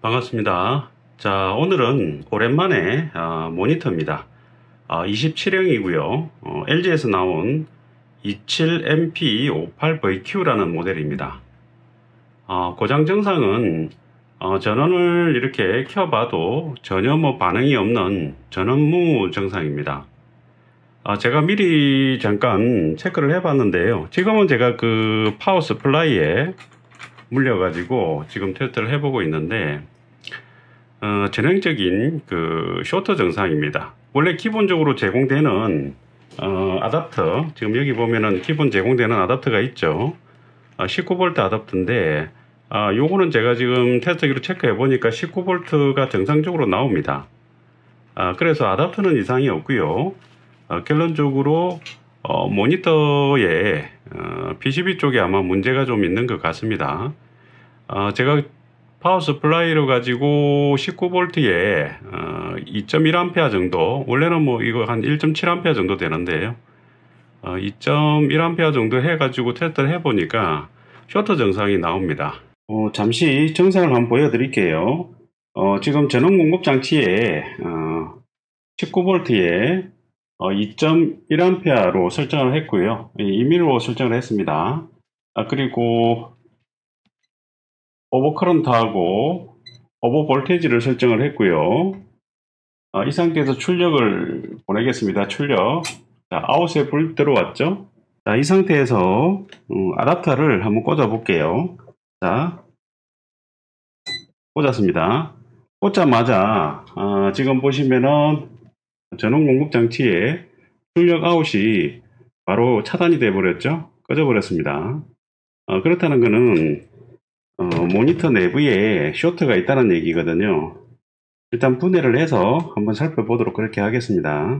반갑습니다. 자, 오늘은 오랜만에 모니터입니다. 27형이고요. LG에서 나온 27MP58VQ라는 모델입니다. 고장 증상은 전원을 이렇게 켜봐도 전혀 반응이 없는 전원무 증상입니다. 제가 미리 잠깐 체크를 해봤는데요. 지금은 제가 그 파워 서플라이에 물려가지고 지금 테스트를 해보고 있는데 전형적인 그 쇼트 증상입니다. 원래 기본적으로 제공되는 아답터, 지금 여기 보면은 기본 제공되는 아답터가 있죠. 19V 아답터인데 요거는 제가 지금 테스트기로 체크해 보니까 19V가 정상적으로 나옵니다. 그래서 아답터는 이상이 없고요. 결론적으로 모니터의 PCB 쪽에 아마 문제가 좀 있는 것 같습니다. 제가 파워 서플라이로 가지고 19V에 2.1A 정도, 원래는 이거 한 1.7A 정도 되는데요. 2.1A 정도 해가지고 테스트를 해보니까 쇼트 증상이 나옵니다. 잠시 증상을 한번 보여드릴게요. 지금 전원 공급 장치에 19V에 2.1A로 설정을 했고요. 임의로 설정을 했습니다. 그리고 오버커런트하고 오버볼테이지를 설정을 했고요. 이 상태에서 출력을 보내겠습니다. 출력. 자, 아웃에 불 들어왔죠? 자, 이 상태에서 아답터를 한번 꽂아 볼게요. 자, 꽂았습니다. 꽂자마자 지금 보시면은 전원 공급 장치에 출력 아웃이 바로 차단이 되어 버렸죠? 꺼져 버렸습니다. 그렇다는 것은 모니터 내부에 쇼트가 있다는 얘기거든요. 일단 분해를 해서 한번 살펴보도록 그렇게 하겠습니다.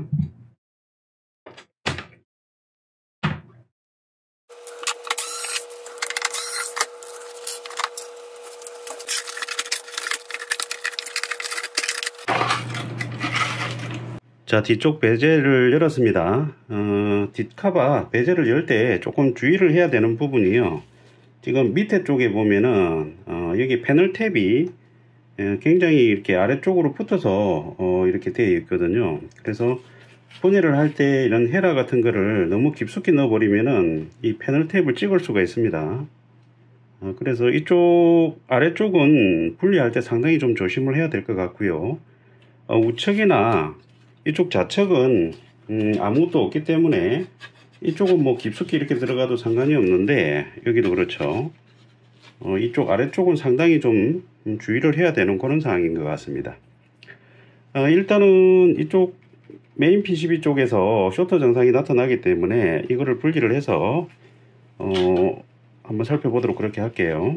자, 뒤쪽 베젤을 열었습니다. 뒷카바 베젤을 열 때 조금 주의를 해야 되는 부분이요. 지금 밑에 쪽에 보면은 여기 패널 탭이 굉장히 이렇게 아래쪽으로 붙어서 이렇게 되어 있거든요. 그래서 분해를 할 때 이런 헤라 같은 거를 너무 깊숙이 넣어 버리면은 이 패널 탭을 찍을 수가 있습니다. 그래서 이쪽 아래쪽은 분리할 때 상당히 좀 조심을 해야 될 것 같고요. 우측이나 이쪽 좌측은 아무것도 없기 때문에 이쪽은 깊숙이 이렇게 들어가도 상관이 없는데 여기도 그렇죠. 이쪽 아래쪽은 상당히 좀 주의를 해야 되는 그런 상황인 것 같습니다. 일단은 이쪽 메인 PCB 쪽에서 쇼트 증상이 나타나기 때문에 이거를 분리를 해서 한번 살펴보도록 그렇게 할게요.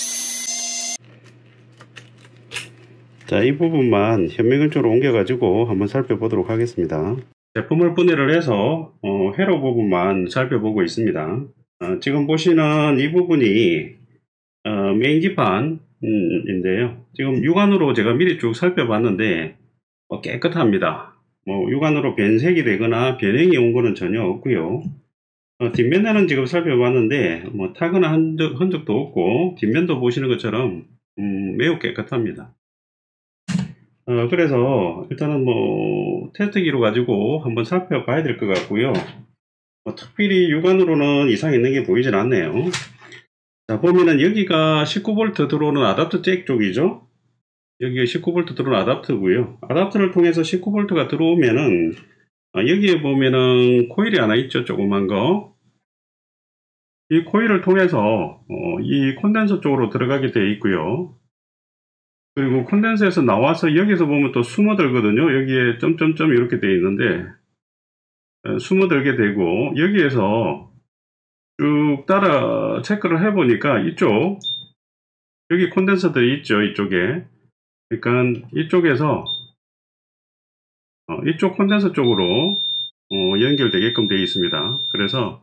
자, 이 부분만 현미경 쪽으로 옮겨 가지고 한번 살펴보도록 하겠습니다. 제품을 분해를 해서 회로 부분만 살펴보고 있습니다. 지금 보시는 이 부분이 메인 기판인데요. 지금 육안으로 제가 미리 쭉 살펴봤는데 깨끗합니다. 육안으로 변색이 되거나 변형이 온 거는 전혀 없고요. 뒷면에는 지금 살펴봤는데 타거나 흔적도 없고 뒷면도 보시는 것처럼 매우 깨끗합니다. 그래서 일단은 테스트기로 가지고 한번 살펴봐야 될 것 같고요. 특별히 육안으로는 이상 있는 게 보이진 않네요. 자, 보면은 여기가 19V 들어오는 아답터 잭 쪽이죠. 여기가 19V 들어오는 아답터고요. 아답터를 통해서 19V가 들어오면은 여기에 보면은 코일이 하나 있죠. 조그만 거. 이 코일을 통해서 이 콘덴서 쪽으로 들어가게 되어 있고요. 그리고 콘덴서에서 나와서 여기서 보면 또 숨어들거든요. 여기에 점점점 이렇게 되어 있는데 숨어들게 되고, 여기에서 쭉 따라 체크를 해보니까 이쪽 여기 콘덴서들이 있죠. 이쪽에. 그러니까 이쪽에서 이쪽 콘덴서 쪽으로 연결되게끔 되어 있습니다. 그래서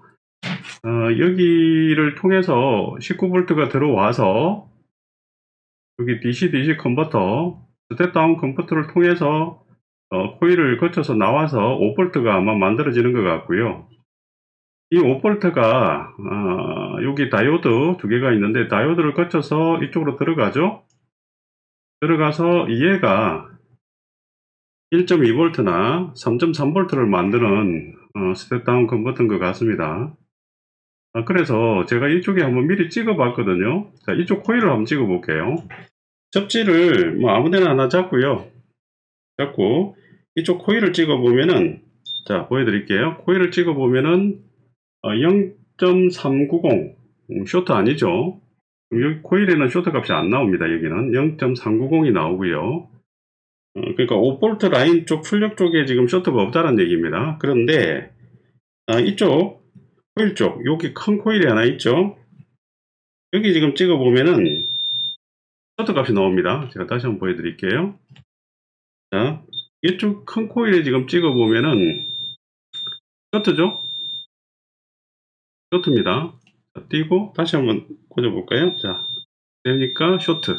여기를 통해서 19V가 들어와서 여기 DC-DC 컨버터, 스텝다운 컨버터를 통해서 코일을 거쳐서 나와서 5V가 아마 만들어지는 것 같고요. 이 5V가 여기 다이오드 두 개가 있는데 다이오드를 거쳐서 이쪽으로 들어가죠. 들어가서 얘가 1.2V나 3.3V를 만드는 스텝다운 컨버터인 것 같습니다. 그래서 제가 이쪽에 한번 미리 찍어 봤거든요. 자, 이쪽 코일을 한번 찍어 볼게요. 접지를 뭐 아무데나 하나 잡고요. 잡고 이쪽 코일을 찍어 보면은, 자, 보여드릴게요. 코일을 찍어 보면은 0.390 쇼트 아니죠. 여기 코일에는 쇼트 값이 안 나옵니다. 여기는 0.390이 나오고요. 그러니까 5V 라인 쪽 출력 쪽에 지금 쇼트가 없다는 얘기입니다. 그런데 이쪽 코일 쪽, 여기 큰 코일이 하나 있죠. 여기 지금 찍어 보면은 쇼트 값이 나옵니다. 제가 다시 한번 보여드릴게요. 자, 이쪽 큰 코일에 지금 찍어 보면은 쇼트죠? 쇼트입니다. 자, 띄고 다시 한번 꽂아 볼까요? 자, 되니까 쇼트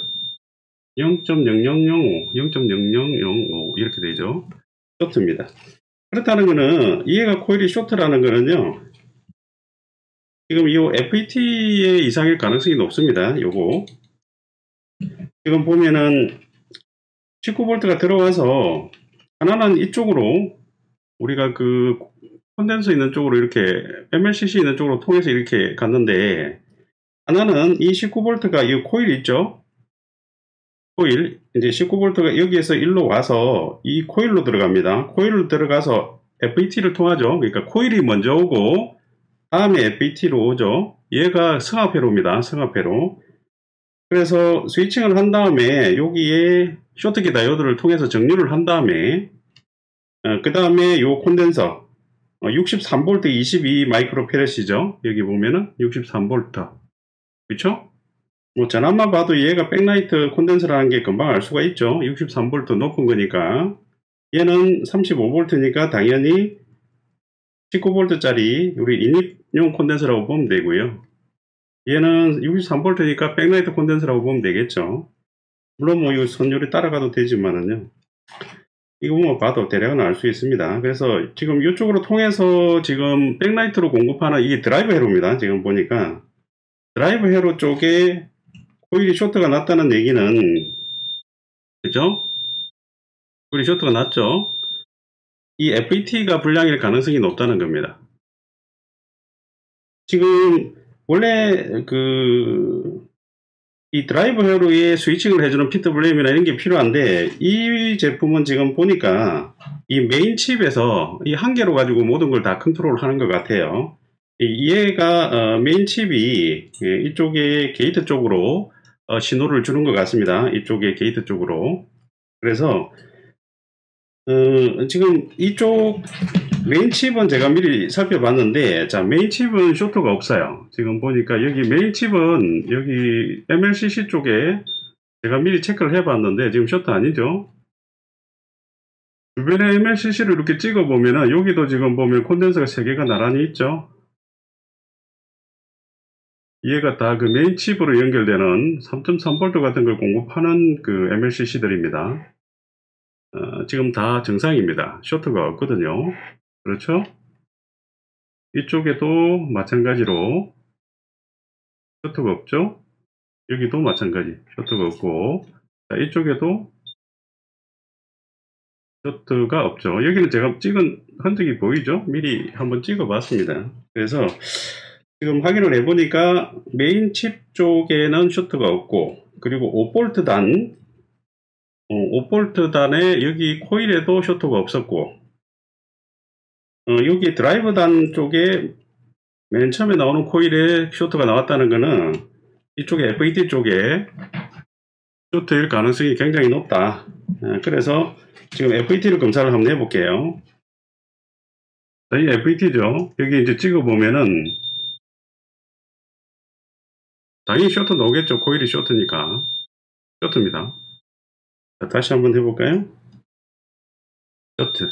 0.0005, 0.0005 이렇게 되죠. 쇼트입니다. 그렇다는 거는 얘가 코일이 쇼트라는 거는요, 지금 이 FET의 이상일 가능성이 높습니다. 요거 지금 보면은 19V가 들어와서 하나는 이쪽으로 우리가 그 콘덴서 있는 쪽으로 이렇게 MLCC 있는 쪽으로 통해서 이렇게 갔는데, 하나는 이 19V가 이 코일 있죠? 코일, 이제 19V가 여기에서 일로 와서 이 코일로 들어갑니다. 코일로 들어가서 FET를 통하죠. 그러니까 코일이 먼저 오고 다음에 FET로 오죠. 얘가 승합회로입니다. 승합회로. 그래서 스위칭을 한 다음에 여기에 쇼트키 다이오드를 통해서 정류를 한 다음에 그 다음에 요 콘덴서 63V 22 마이크로페렛이죠. 여기 보면은 63V. 그쵸? 뭐 전압만 봐도 얘가 백라이트 콘덴서라는 게 금방 알 수가 있죠. 63V 높은 거니까. 얘는 35V니까 당연히 19V짜리 우리 인입용 콘덴서라고 보면 되고요. 얘는 63V니까 백라이트 콘덴서라고 보면 되겠죠. 물론 뭐 이 선율이 따라가도 되지만은요. 이거 뭐 봐도 대략은 알 수 있습니다. 그래서 지금 이쪽으로 통해서 지금 백라이트로 공급하는 이게 드라이브 회로입니다. 지금 보니까 드라이브 회로 쪽에 코일이 쇼트가 났다는 얘기는, 그죠? 코일이 쇼트가 났죠? 이 FET가 불량일 가능성이 높다는 겁니다. 지금 원래 이 드라이브 회로에 스위칭을 해주는 PWM이나 이런 게 필요한데, 이 제품은 지금 보니까 이 메인 칩에서 이 한 개로 가지고 모든 걸 다 컨트롤 하는 것 같아요. 얘가 메인 칩이 이쪽에 게이트 쪽으로 신호를 주는 것 같습니다. 이쪽에 게이트 쪽으로. 그래서 지금 이쪽 메인 칩은 제가 미리 살펴봤는데, 자, 메인 칩은 쇼트가 없어요. 지금 보니까 여기 메인 칩은 여기 MLCC 쪽에 제가 미리 체크를 해봤는데 지금 쇼트 아니죠. 주변에 MLCC를 이렇게 찍어보면은 여기도 지금 보면 콘덴서가 3개가 나란히 있죠. 얘가 다 그 메인 칩으로 연결되는 3.3V 같은 걸 공급하는 그 MLCC들입니다. 지금 다 정상입니다. 쇼트가 없거든요. 그렇죠? 이쪽에도 마찬가지로 쇼트가 없죠? 여기도 마찬가지 쇼트가 없고, 자, 이쪽에도 쇼트가 없죠. 여기는 제가 찍은 흔적이 보이죠? 미리 한번 찍어 봤습니다. 그래서 지금 확인을 해보니까 메인 칩 쪽에는 쇼트가 없고, 그리고 5V 단 5V 단에 여기 코일에도 쇼트가 없었고, 여기 드라이브 단 쪽에 맨 처음에 나오는 코일에 쇼트가 나왔다는 거는 이쪽에 FET 쪽에 쇼트일 가능성이 굉장히 높다. 그래서 지금 FET를 검사를 한번 해볼게요. 이 FET죠. 여기 이제 찍어보면은 당연히 쇼트 나오겠죠. 코일이 쇼트니까. 쇼트입니다. 자, 다시 한번 해볼까요? 쇼트.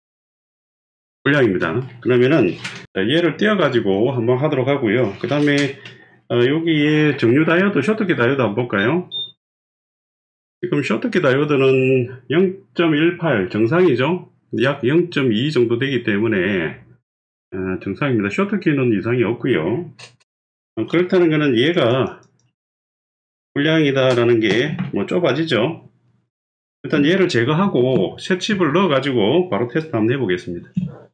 불량입니다. 그러면은 얘를 띄어가지고 한번 하도록 하고요. 그 다음에 여기에 정류 다이오드, 쇼트키 다이오드 한번 볼까요? 지금 쇼트키 다이오드는 0.18 정상이죠. 약 0.2 정도 되기 때문에 정상입니다. 쇼트키는 이상이 없고요. 그렇다는 것은 얘가 불량이다라는 게 뭐 좁아지죠. 일단 얘를 제거하고 새 칩을 넣어 가지고 바로 테스트 한번 해보겠습니다.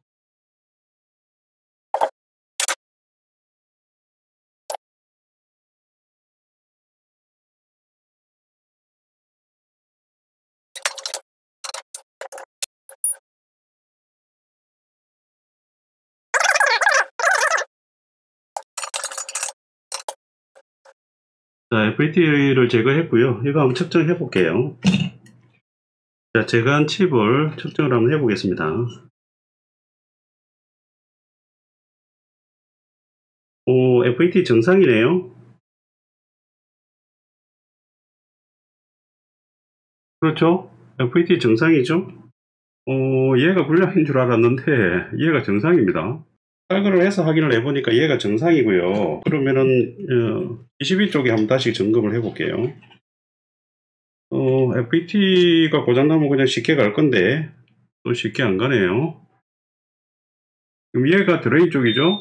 자, FET를 제거했고요. 이거 한번 측정해 볼게요. 자, 제거한 칩을 측정을 한번 해보겠습니다. 오, FET 정상이네요. 그렇죠? FET 정상이죠? 얘가 불량인 줄 알았는데 얘가 정상입니다. 탈거를 해서 확인을 해보니까 얘가 정상이고요. 그러면은 22쪽에 한번 다시 점검을 해볼게요. FET가 고장나면 그냥 쉽게 갈 건데 또 쉽게 안 가네요. 그럼 얘가 드레인 쪽이죠?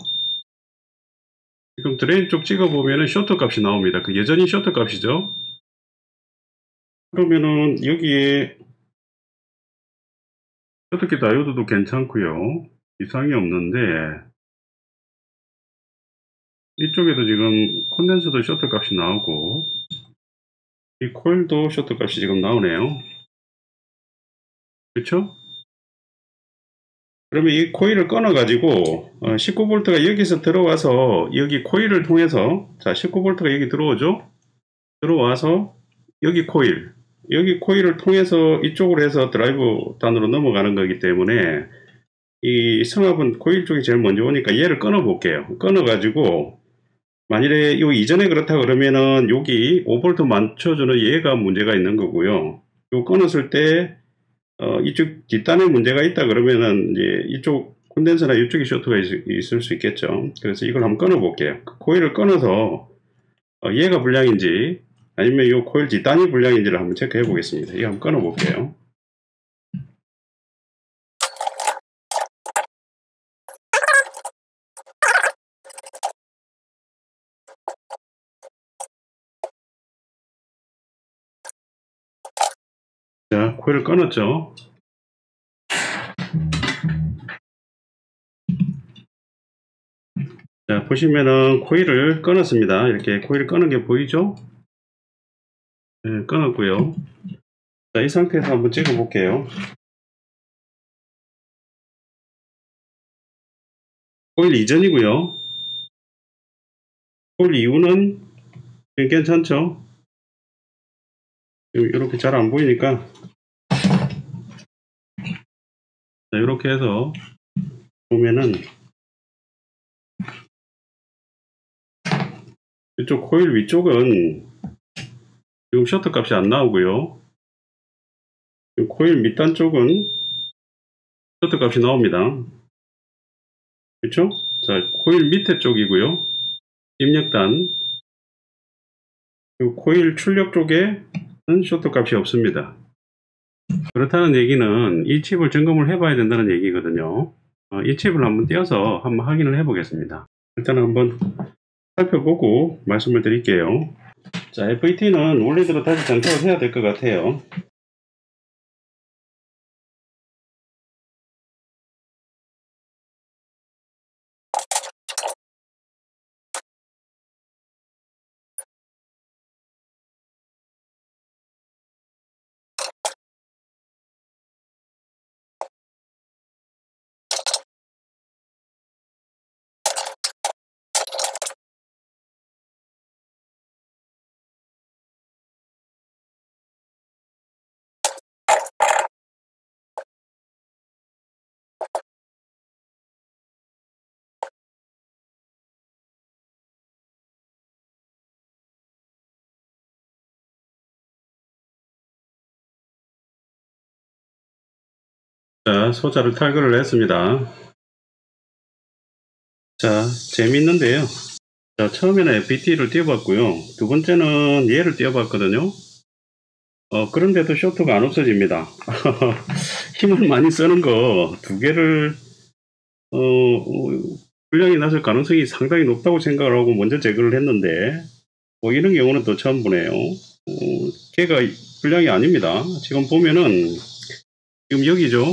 지금 드레인 쪽 찍어보면은 쇼트 값이 나옵니다. 그 여전히 쇼트 값이죠? 그러면은 여기에 쇼트키 다이오드도 괜찮고요. 이상이 없는데 이쪽에도 지금 콘덴서도 쇼트 값이 나오고 이 코일도 쇼트 값이 지금 나오네요. 그렇죠? 그러면 이 코일을 끊어 가지고 19V가 여기서 들어와서 여기 코일을 통해서 자 19V가 여기 들어오죠. 들어와서 여기 코일을 통해서 이쪽으로 해서 드라이브 단으로 넘어가는 거기 때문에 이 성합은 코일 쪽이 제일 먼저 오니까 얘를 끊어 볼게요. 끊어 가지고 만일에 요 이전에 그렇다 그러면은 여기 5V 맞춰주는 얘가 문제가 있는 거고요. 요 끊었을 때 이쪽 뒷단에 문제가 있다 그러면은 이제 이쪽 콘덴서나 이쪽에 쇼트가 있을 수 있겠죠. 그래서 이걸 한번 끊어 볼게요. 코일을 끊어서 얘가 불량인지 아니면 이 코일 뒷단이 불량인지를 한번 체크해 보겠습니다. 이거 한번 끊어 볼게요. 자, 코일을 끊었죠. 자, 보시면은 코일을 끊었습니다. 이렇게 코일을 끊은 게 보이죠? 네, 끊었고요. 자, 이 상태에서 한번 찍어 볼게요. 코일 이전이고요. 코일 이후는 괜찮죠? 이렇게 잘 안 보이니까 자, 이렇게 해서 보면은 이쪽 코일 위쪽은 지금 셔터 값이 안 나오고요. 코일 밑단 쪽은 셔터 값이 나옵니다. 그렇죠? 자, 코일 밑에 쪽이고요. 입력단 코일 출력 쪽에는 셔터 값이 없습니다. 그렇다는 얘기는 이 칩을 점검을 해봐야 된다는 얘기거든요. 이 칩을 한번 띄어서 한번 확인을 해 보겠습니다. 일단 한번 살펴보고 말씀을 드릴게요. 자, FET는 원래대로 다시 장착을 해야 될 것 같아요. 자, 소자를 탈거를 했습니다. 자, 재밌는데요. 자, 처음에는 FET를 띄워봤고요. 두 번째는 얘를 띄워봤거든요. 그런데도 쇼트가 안 없어집니다. 힘을 많이 쓰는 거 두 개를 불량이 났을 가능성이 상당히 높다고 생각을 하고 먼저 제거를 했는데 이런 경우는 또 처음 보네요. 걔가 불량이 아닙니다. 지금 보면은 지금 여기죠.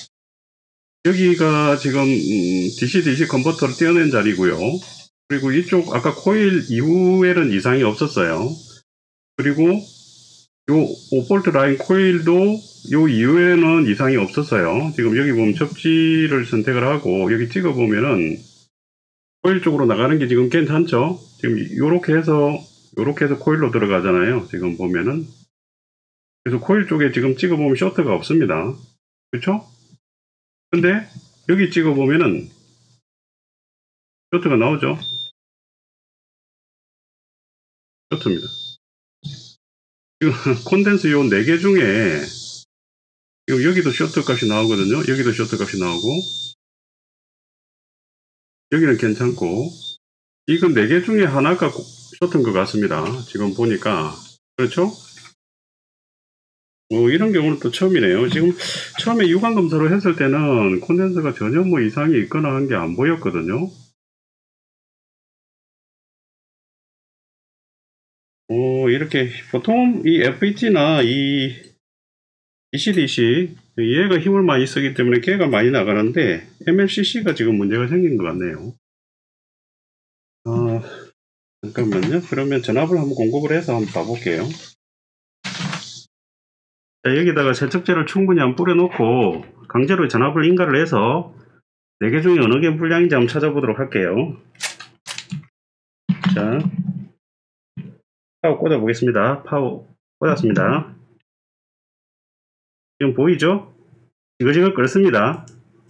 여기가 지금 DC-DC 컨버터를 떼어낸 자리고요. 그리고 이쪽 아까 코일 이후에는 이상이 없었어요. 그리고 요 5V 라인 코일도 요 이후에는 이상이 없었어요. 지금 여기 보면 접지를 선택을 하고 여기 찍어 보면은 코일 쪽으로 나가는 게 지금 괜찮죠? 지금 요렇게 해서 코일로 들어가잖아요. 지금 보면은. 그래서 코일 쪽에 지금 찍어 보면 쇼트가 없습니다. 그렇죠? 근데 여기 찍어 보면은 쇼트가 나오죠? 쇼트입니다. 지금 콘덴스 요 4개 중에 지금 여기도 쇼트 값이 나오거든요. 여기도 쇼트 값이 나오고 여기는 괜찮고 이건 4개 중에 하나가 쇼트인 것 같습니다. 지금 보니까. 그렇죠? 뭐 이런 경우는 또 처음이네요. 지금 처음에 유관 검사를 했을 때는 콘덴서가 전혀 뭐 이상이 있거나 한 게 안 보였거든요. 이렇게 보통 이 FET나 이 DC-DC 얘가 힘을 많이 쓰기 때문에 걔가 많이 나가는데 MLCC가 지금 문제가 생긴 것 같네요. 잠깐만요. 그러면 전압을 한번 공급을 해서 한번 봐볼게요. 자, 여기다가 세척제를 충분히 한번 뿌려놓고 강제로 전압을 인가를 해서 4개 중에 어느 게 불량인지 한번 찾아보도록 할게요. 자, 파워 꽂아 보겠습니다. 파워 꽂았습니다. 지금 보이죠? 지글지글 끓습니다.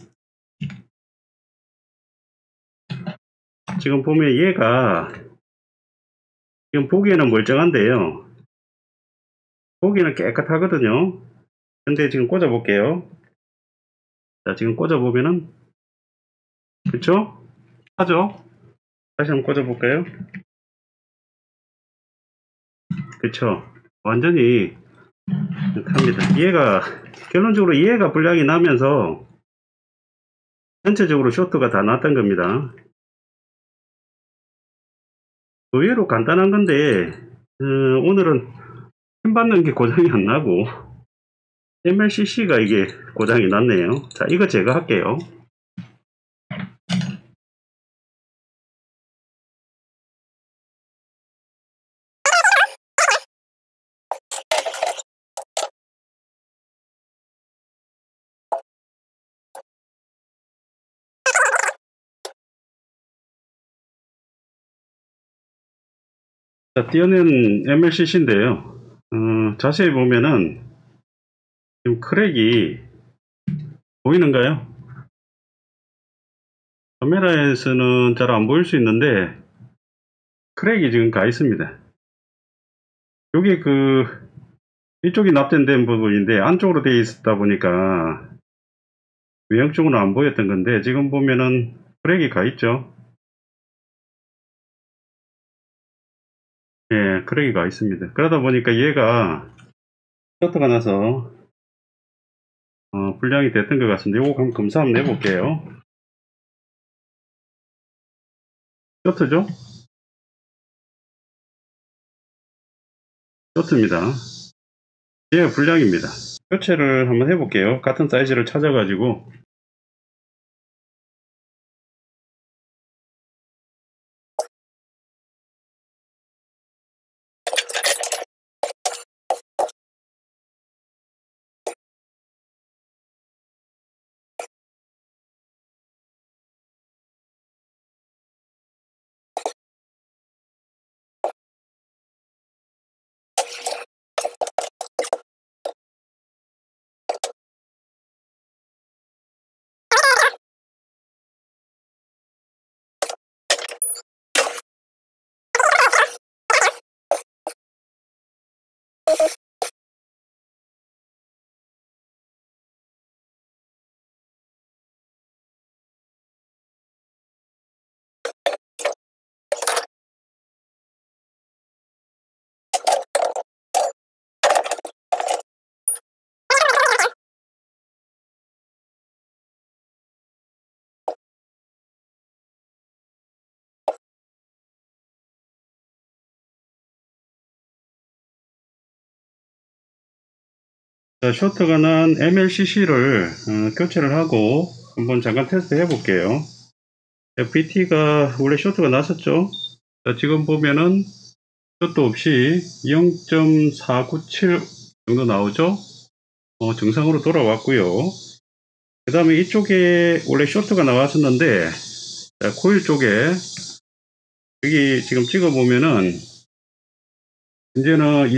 지금 보면 얘가 지금 보기에는 멀쩡한데요. 보기에는 깨끗하거든요. 근데 지금 꽂아 볼게요. 자, 지금 꽂아 보면은 그쵸? 하죠? 다시 한번 꽂아 볼까요? 그쵸? 완전히 합니다. 얘가 결론적으로 얘가 불량이 나면서 전체적으로 쇼트가 다 났던 겁니다. 의외로 간단한 건데 오늘은 힘 받는 게 고장이 안 나고 MLCC가 이게 고장이 났네요. 자, 이거 제거할게요. 자, 띄어낸 MLCC인데요. 자세히 보면은 지금 크랙이 보이는가요? 카메라에서는 잘 안 보일 수 있는데 크랙이 지금 가 있습니다. 여기 이쪽이 납땜된 부분인데 안쪽으로 되어 있다 보니까 외형 쪽으로 안 보였던 건데 지금 보면은 크랙이 가 있죠. 예, 크랙이 가 있습니다. 그러다 보니까 얘가 쇼트가 나서 불량이 됐던 것 같습니다. 요거 한번 검사 한번 해볼게요. 쇼트죠? 쇼트입니다. 얘가 불량입니다. 교체를 한번 해볼게요. 같은 사이즈를 찾아가지고 자, 쇼트가 난 MLCC를 교체를 하고 한번 잠깐 테스트 해 볼게요. FET가 원래 쇼트가 났었죠. 자, 지금 보면은 쇼트 없이 0.497 정도 나오죠. 정상으로 돌아왔고요. 그 다음에 이쪽에 원래 쇼트가 나왔었는데, 자, 코일 쪽에 여기 지금 찍어 보면은 이제는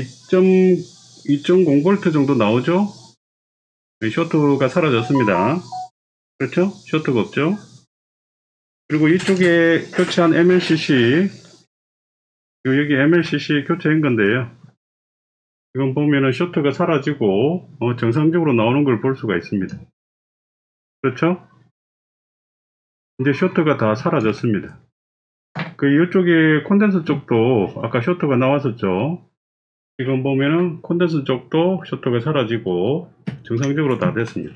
2.0V 정도 나오죠. 쇼트가 사라졌습니다. 그렇죠? 쇼트가 없죠. 그리고 이쪽에 교체한 MLCC, 여기 MLCC 교체한 건데요. 지금 보면은 쇼트가 사라지고 정상적으로 나오는 걸 볼 수가 있습니다. 그렇죠? 이제 쇼트가 다 사라졌습니다. 그 이쪽에 콘덴서 쪽도 아까 쇼트가 나왔었죠. 지금 보면은 콘덴서 쪽도 쇼트가 사라지고 정상적으로 다 됐습니다.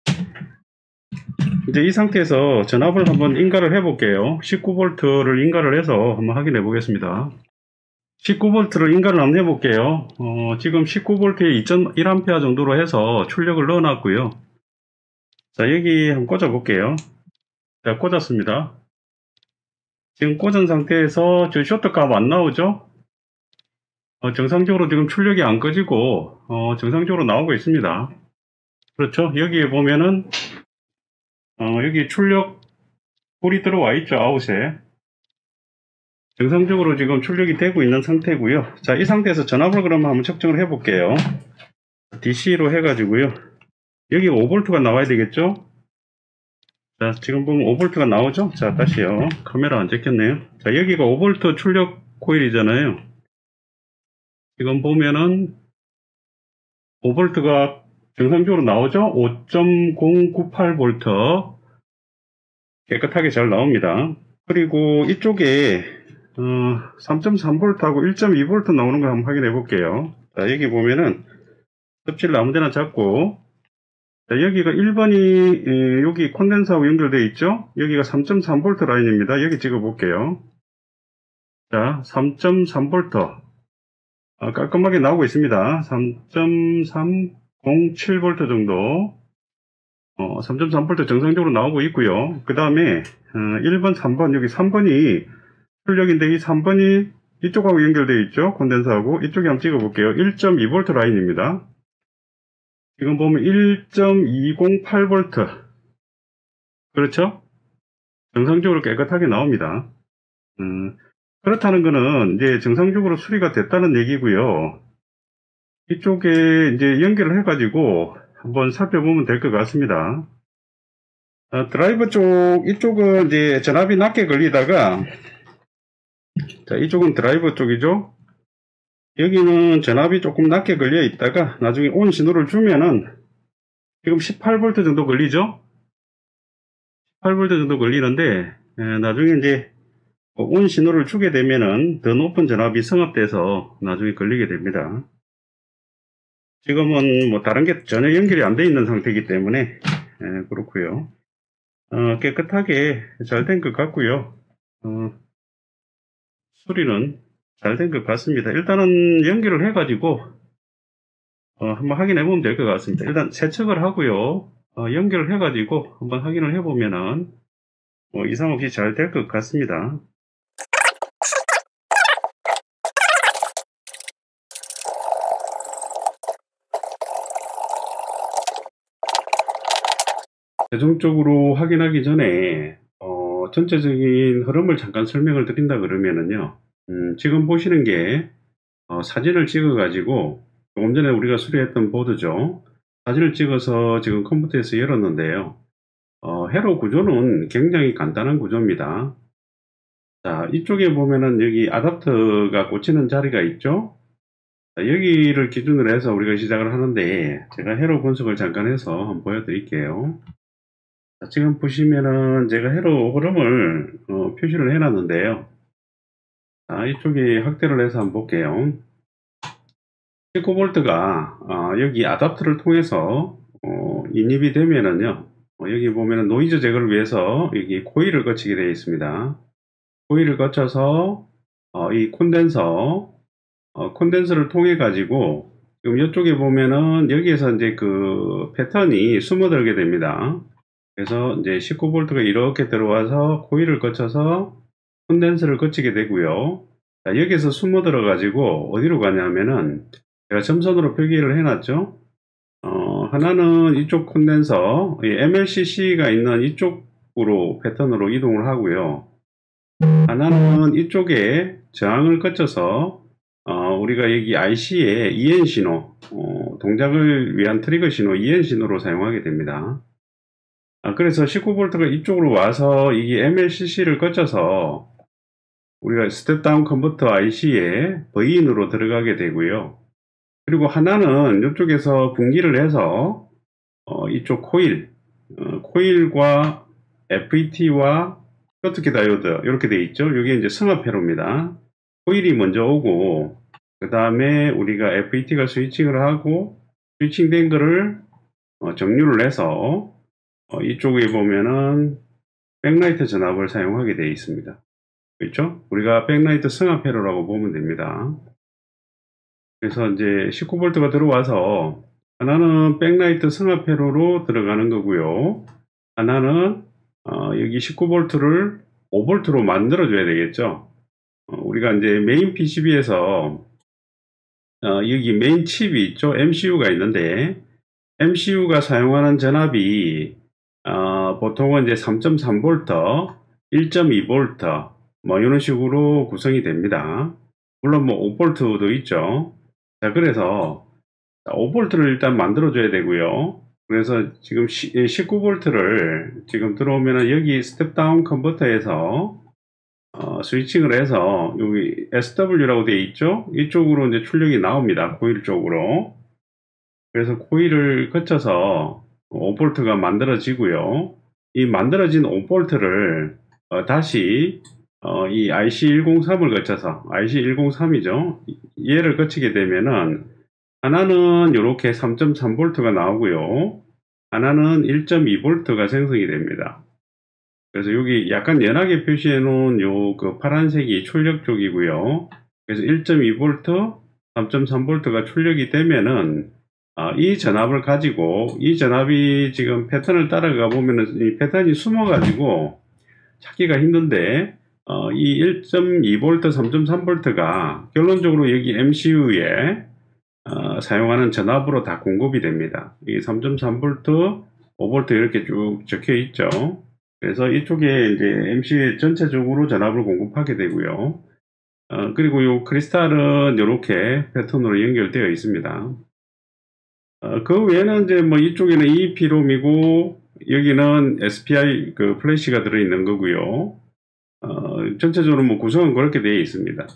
이제 이 상태에서 전압을 한번 인가를 해 볼게요. 19V를 인가를 해서 한번 확인해 보겠습니다. 19V를 인가를 한번 해 볼게요. 지금 19V에 2.1A 정도로 해서 출력을 넣어 놨고요. 자, 여기 한번 꽂아 볼게요. 자, 꽂았습니다. 지금 꽂은 상태에서 저 쇼트 값 안 나오죠? 정상적으로 지금 출력이 안 꺼지고 정상적으로 나오고 있습니다. 그렇죠? 여기에 보면은 여기 출력 불이 들어와 있죠, 아웃에. 정상적으로 지금 출력이 되고 있는 상태고요. 자, 이 상태에서 전압을 그러면 한번 측정을 해 볼게요. DC로 해 가지고요. 여기 5V가 나와야 되겠죠? 자, 지금 보면 5V가 나오죠? 자, 다시요. 카메라 안 찍혔네요. 자, 여기가 5V 출력 코일이잖아요. 지금 보면은 5V가 정상적으로 나오죠? 5.098V 깨끗하게 잘 나옵니다. 그리고 이쪽에 3.3V하고 1.2V 나오는 거 한번 확인해 볼게요. 자, 여기 보면은 섭지를 아무데나 잡고, 자, 여기가 1번이 여기 콘덴서하고 연결되어 있죠? 여기가 3.3V 라인입니다. 여기 찍어 볼게요. 자, 3.3V 깔끔하게 나오고 있습니다. 3.307V 정도 3.3V 정상적으로 나오고 있고요. 그 다음에 1번, 3번, 여기 3번이 출력인데 이 3번이 이쪽하고 연결되어 있죠. 콘덴서하고. 이쪽에 한번 찍어 볼게요. 1.2V 라인입니다. 지금 보면 1.208V 그렇죠? 정상적으로 깨끗하게 나옵니다. 그렇다는 거는 이제 정상적으로 수리가 됐다는 얘기고요. 이쪽에 이제 연결을 해가지고 한번 살펴보면 될 것 같습니다. 드라이버 쪽, 이쪽은 이제 전압이 낮게 걸리다가, 자, 이쪽은 드라이버 쪽이죠. 여기는 전압이 조금 낮게 걸려 있다가 나중에 온 신호를 주면은 지금 18V 정도 걸리죠. 18V 정도 걸리는데 나중에 이제 온 신호를 주게 되면은 더 높은 전압이 성합돼서 나중에 걸리게 됩니다. 지금은 뭐 다른 게 전혀 연결이 안 돼 있는 상태이기 때문에 그렇고요. 깨끗하게 잘 된 것 같고요. 수리는 잘 된 것 같습니다. 일단은 연결을 해가지고 한번 확인해 보면 될 것 같습니다. 일단 세척을 하고요. 연결을 해가지고 한번 확인을 해보면은 이상 없이 잘 될 것 같습니다. 최종적으로 확인하기 전에 전체적인 흐름을 잠깐 설명을 드린다 그러면은요. 지금 보시는 게 사진을 찍어 가지고 조금 전에 우리가 수리했던 보드죠. 사진을 찍어서 지금 컴퓨터에서 열었는데요. 회로 구조는 굉장히 간단한 구조입니다. 자, 이쪽에 보면은 여기 아답터가 꽂히는 자리가 있죠. 자, 여기를 기준으로 해서 우리가 시작을 하는데 제가 회로 분석을 잠깐 해서 한번 보여드릴게요. 자, 지금 보시면은 제가 회로 흐름을 표시를 해 놨는데요. 자, 이쪽에 확대를 해서 한번 볼게요. 19V가 여기 아답터를 통해서 인입이 되면은요, 여기 보면은 노이즈 제거를 위해서 여기 코일을 거치게 되어 있습니다. 코일을 거쳐서 이 콘덴서를 통해 가지고 지금 이쪽에 보면은 여기에서 이제 그 패턴이 숨어들게 됩니다. 그래서 이제 19V가 이렇게 들어와서 코일을 거쳐서 콘덴서를 거치게 되고요. 자, 여기서 숨어들어 가지고 어디로 가냐면은 제가 점선으로 표기를 해놨죠. 하나는 이쪽 콘덴서 MLCC가 있는 이쪽으로 패턴으로 이동을 하고요. 하나는 이쪽에 저항을 거쳐서 우리가 여기 IC에 EN 신호, 동작을 위한 트리거 신호 EN 신호로 사용하게 됩니다. 그래서 19V가 이쪽으로 와서 이게 MLCC를 거쳐서 우리가 스텝다운 컨버터 IC에 V인으로 들어가게 되고요. 그리고 하나는 이쪽에서 분기를 해서 이쪽 코일과 FET와 쇼트키 다이오드 이렇게 되어 있죠. 이게 이제 승합 회로입니다. 코일이 먼저 오고 그 다음에 우리가 FET가 스위칭을 하고 스위칭된 거를 정류를 해서 이쪽에 보면은 백라이트 전압을 사용하게 되어 있습니다. 그렇죠? 우리가 백라이트 승합 회로라고 보면 됩니다. 그래서 이제 19V가 들어와서 하나는 백라이트 승합 회로로 들어가는 거고요. 하나는 여기 19V를 5V로 만들어 줘야 되겠죠. 우리가 이제 메인 PCB에서 여기 메인 칩이 있죠. MCU가 있는데 MCU가 사용하는 전압이 보통은 이제 3.3V, 1.2V 뭐 이런 식으로 구성이 됩니다. 물론 뭐 5V도 있죠. 자, 그래서 5V를 일단 만들어 줘야 되고요. 그래서 지금 19V를 지금 들어오면은 여기 스텝다운 컨버터에서 스위칭을 해서 여기 SW라고 되어 있죠. 이쪽으로 이제 출력이 나옵니다. 코일 쪽으로. 그래서 코일을 거쳐서 5V가 만들어지고요. 이 만들어진 5V를 다시 이 IC103을 거쳐서 IC103이죠. 얘를 거치게 되면은 하나는 이렇게 3.3V가 나오고요. 하나는 1.2V가 생성이 됩니다. 그래서 여기 약간 연하게 표시해 놓은 요 그 파란색이 출력 쪽이고요. 그래서 1.2V, 3.3V가 출력이 되면은 이 전압을 가지고 이 전압이 지금 패턴을 따라가 보면은 이 패턴이 숨어 가지고 찾기가 힘든데 이 1.2V, 3.3V가 결론적으로 여기 MCU에 사용하는 전압으로 다 공급이 됩니다. 이 3.3V, 5V 이렇게 쭉 적혀 있죠. 그래서 이쪽에 이제 MCU 전체적으로 전압을 공급하게 되고요. 그리고 이 크리스탈은 이렇게 패턴으로 연결되어 있습니다. 그 외에는 이제 뭐 이쪽에는 EEP롬이고 여기는 SPI 그 플래시가 들어있는 거고요. 전체적으로 뭐 구성은 그렇게 되어 있습니다.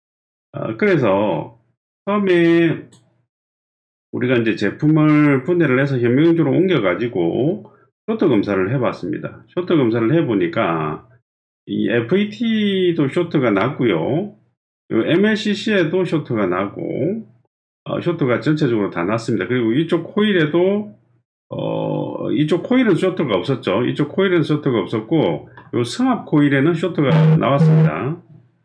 그래서 처음에 우리가 이제 제품을 분해를 해서 현명적으로 옮겨가지고 쇼트 검사를 해봤습니다. 쇼트 검사를 해보니까 이 FET도 쇼트가 났고요. MLCC에도 쇼트가 나고 쇼트가 전체적으로 다 났습니다. 그리고 이쪽 코일에도 이쪽 코일은 쇼트가 없었죠. 이쪽 코일은 쇼트가 없었고 요 승합 코일에는 쇼트가 나왔습니다.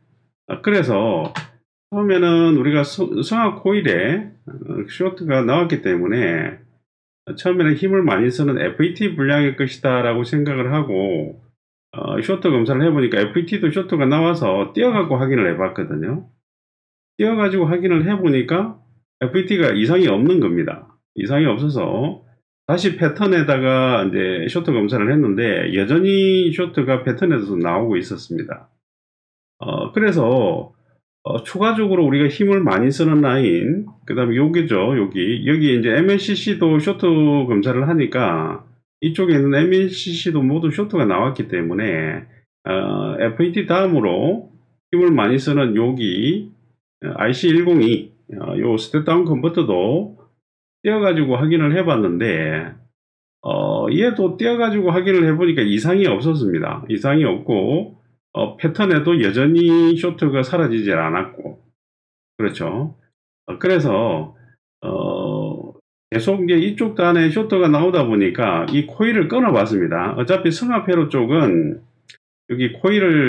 그래서 처음에는 우리가 승합 코일에 쇼트가 나왔기 때문에 처음에는 힘을 많이 쓰는 FET 분량일 것이다 라고 생각을 하고 쇼트 검사를 해보니까 FET도 쇼트가 나와서 띄어갖고 확인을 해봤거든요. 띄어가지고 확인을 해보니까 FET가 이상이 없는 겁니다. 이상이 없어서 다시 패턴에다가 이제 쇼트 검사를 했는데 여전히 쇼트가 패턴에서 나오고 있었습니다. 그래서 추가적으로 우리가 힘을 많이 쓰는 라인, 그 다음에 여기죠. 여기 이제 MLCC도 쇼트 검사를 하니까 이쪽에 있는 MLCC도 모두 쇼트가 나왔기 때문에 FET 다음으로 힘을 많이 쓰는 여기 IC102 요 스텝다운 컨버터도 띄어가지고 확인을 해봤는데 얘도 띄어가지고 확인을 해보니까 이상이 없었습니다. 이상이 없고 패턴에도 여전히 쇼트가 사라지질 않았고 그렇죠. 그래서 계속 이제 이쪽 단에 쇼트가 나오다 보니까 이 코일을 끊어 봤습니다. 어차피 승합회로 쪽은 여기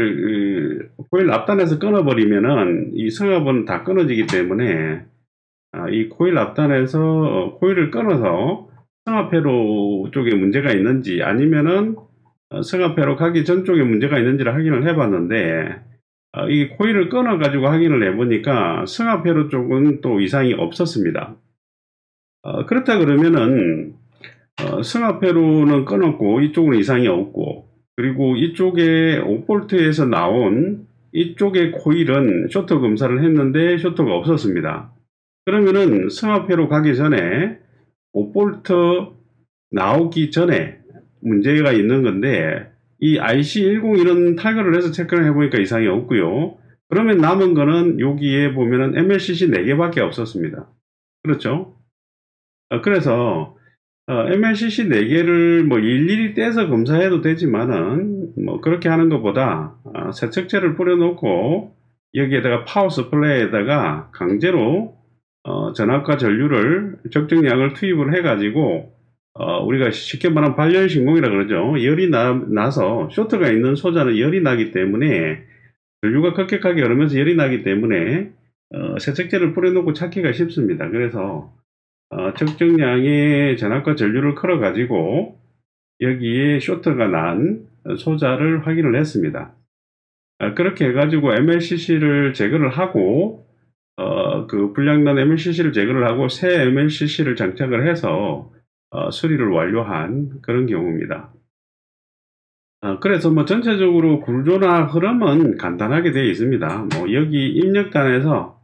코일 앞단에서 끊어버리면은 이 승합은 다 끊어지기 때문에 이 코일 앞단에서 코일을 끊어서 승합회로 쪽에 문제가 있는지 아니면은 승합회로 가기 전 쪽에 문제가 있는지를 확인을 해봤는데 이 코일을 끊어 가지고 확인을 해보니까 승합회로 쪽은 또 이상이 없었습니다. 그렇다 그러면은 승합회로는 끊었고 이쪽은 이상이 없고, 그리고 이쪽에 5볼트에서 나온 이쪽의 코일은 쇼트 검사를 했는데 쇼트가 없었습니다. 그러면은 승합회로 가기 전에 5볼트 나오기 전에 문제가 있는 건데, 이 IC101은 탈거를 해서 체크를 해보니까 이상이 없고요. 그러면 남은 거는 여기에 보면은 MLCC 4개밖에 없었습니다. 그렇죠? 그래서 MLCC 4개를 뭐 일일이 떼서 검사해도 되지만은 뭐 그렇게 하는 것보다 세척제를 뿌려놓고 여기에다가 파워 서플라이에다가 강제로 전압과 전류를 적정량을 투입을 해가지고 우리가 쉽게 말하면 발열신공이라 그러죠. 열이 나서 쇼트가 있는 소자는 열이 나기 때문에 전류가 급격하게 흐르면서 열이 나기 때문에 세척제를 뿌려놓고 찾기가 쉽습니다. 그래서 적정량의 전압과 전류를 걸어 가지고 여기에 쇼트가 난 소자를 확인을 했습니다. 그렇게 해가지고 MLCC를 제거를 하고 그 불량난 MLCC를 제거를 하고 새 MLCC를 장착을 해서 수리를 완료한 그런 경우입니다. 그래서 뭐 전체적으로 구조나 흐름은 간단하게 되어 있습니다. 뭐 여기 입력단에서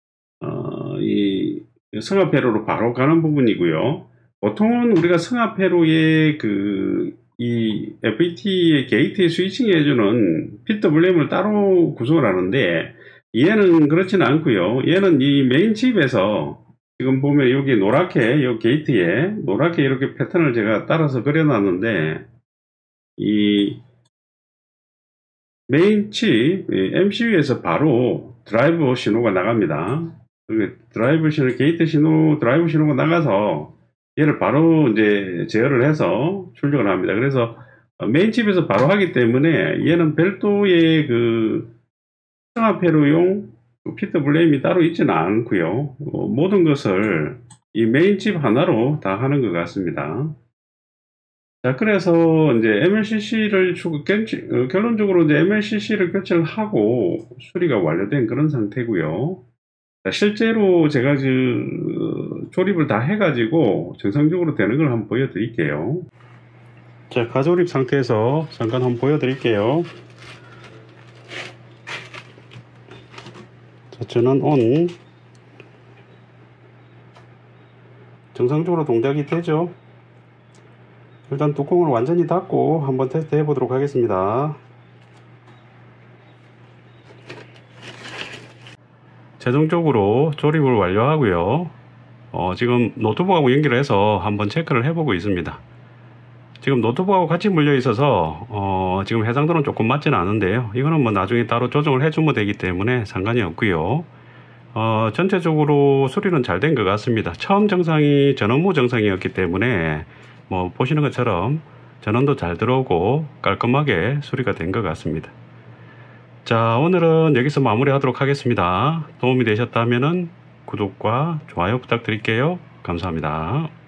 이 승합회로로 바로 가는 부분이고요. 보통은 우리가 승합회로에 이 FET의 게이트에 스위칭 해주는 PWM을 따로 구성을 하는데, 얘는 그렇지는 않고요. 얘는 이 메인 칩에서 지금 보면 여기 노랗게 이 게이트에 노랗게 이렇게 패턴을 제가 따라서 그려놨는데, 이 메인 칩 MCU에서 바로 드라이브 신호가 나갑니다. 드라이브 신호, 게이트 신호, 드라이브 신호가 나가서 얘를 바로 이제 제어를 해서 출력을 합니다. 그래서 메인 칩에서 바로 하기 때문에 얘는 별도의 그 승합회로용 PWM이 따로 있지는 않고요. 모든 것을 이 메인 칩 하나로 다 하는 것 같습니다. 자, 그래서 이제 MLCC를 결론적으로 이제 MLCC를 교체를 하고 수리가 완료된 그런 상태고요. 자, 실제로 제가 조립을 다 해가지고 정상적으로 되는 걸 한번 보여드릴게요. 자, 가조립 상태에서 잠깐 한번 보여드릴게요. 자, 전원 ON. 정상적으로 동작이 되죠. 일단 뚜껑을 완전히 닫고 한번 테스트 해 보도록 하겠습니다. 최종적으로 조립을 완료하고요. 지금 노트북하고 연결을 해서 한번 체크를 해보고 있습니다. 지금 노트북하고 같이 물려 있어서 지금 해상도는 조금 맞지는 않은데요. 이거는 뭐 나중에 따로 조정을 해주면 되기 때문에 상관이 없고요. 전체적으로 수리는 잘 된 것 같습니다. 처음 정상이 전원무 정상이었기 때문에 뭐 보시는 것처럼 전원도 잘 들어오고 깔끔하게 수리가 된 것 같습니다. 자, 오늘은 여기서 마무리 하도록 하겠습니다. 도움이 되셨다면 구독과 좋아요 부탁드릴게요. 감사합니다.